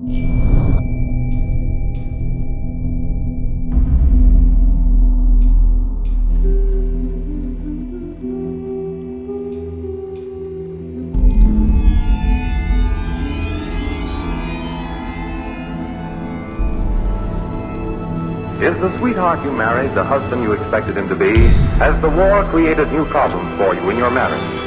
Is the sweetheart you married the husband you expected him to be? Has the war created new problems for you in your marriage?